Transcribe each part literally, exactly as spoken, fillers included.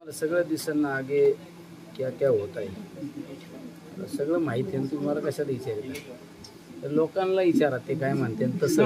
मला सगळं दिसणं आगे क्या क्या होत आहे सगळं माहिती आहे. तुम्हाला कशाला विचारता लोकांना विचारा ते काय म्हणते तसं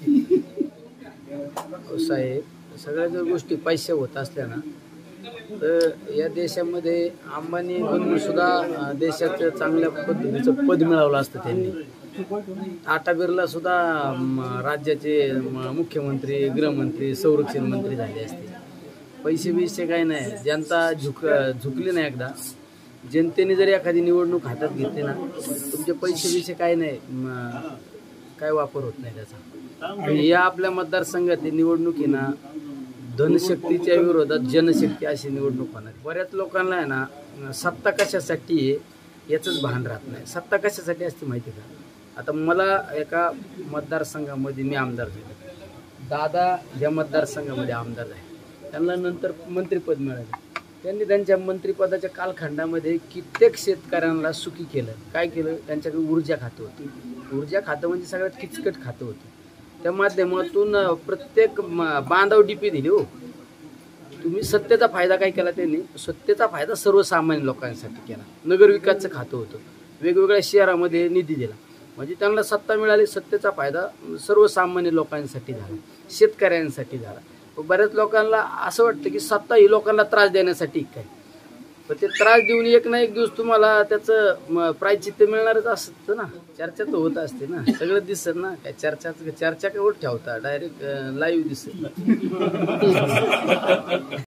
साहेब सगळ्या जर गोष्टी पैसे होत असल्या ना तर या देशामध्ये अंबानी बनून सुद्धा देशाचं चांगल्या पद्धतीचं पद मिळवलं असतं त्यांनी. टाटा बिर्ला सुद्धा राज्याचे मुख्यमंत्री गृहमंत्री संरक्षण मंत्री झाले असते. पैसे बिसे काही नाही. जनता झुक झुकली नाही. एकदा जनतेने जर एखादी निवडणूक हातात घेतली ना तुमचे पैसे बिसे काही नाही काय वापर होत नाही त्याचा. आणि या आपल्या मतदारसंघातील निवडणूक आहे ना धनशक्तीच्या विरोधात जनशक्ती अशी निवडणूक होणार. बऱ्याच लोकांना आहे ना सत्ता कशासाठी आहे याचंच भान राहत नाही. सत्ता कशासाठी असते माहिती का? आता मला एका मतदारसंघामध्ये मी आमदार झालो. दादा ज्या मतदारसंघामध्ये आमदार झाले त्यांना नंतर मंत्रिपद मिळाले. त्यांनी त्यांच्या मंत्रिपदाच्या कालखंडामध्ये कित्येक शेतकऱ्यांना सुखी केलं. काय केलं? त्यांच्याकडे ऊर्जा खातं होतं. ऊर्जा खातं म्हणजे सगळ्यात किचकट खातं होतं. त्या माध्यमातून प्रत्येक बांधव डीपी दिली. हो तुम्ही सत्तेचा फायदा काय केला? त्यांनी सत्तेचा फायदा सर्वसामान्य लोकांसाठी केला. नगरविकासचं खातं होतं. वेगवेगळ्या शहरामध्ये निधी दिला म्हणजे त्यांना सत्ता मिळाली. सत्तेचा फायदा सर्वसामान्य लोकांसाठी झाला शेतकऱ्यांसाठी झाला. बऱ्याच लोकांना असं वाटतं की सत्ता ही लोकांना त्रास देण्यासाठी काय. पण ते त्रास देऊन एक ना एक दिवस तुम्हाला त्याचं प्रायश्चित्त मिळणारच असतं ना. चर्चा तर होत असते ना. सगळं दिसत ना. काय चर्चा चर्चा काय ठेवता डायरेक्ट लाईव्ह दिसत.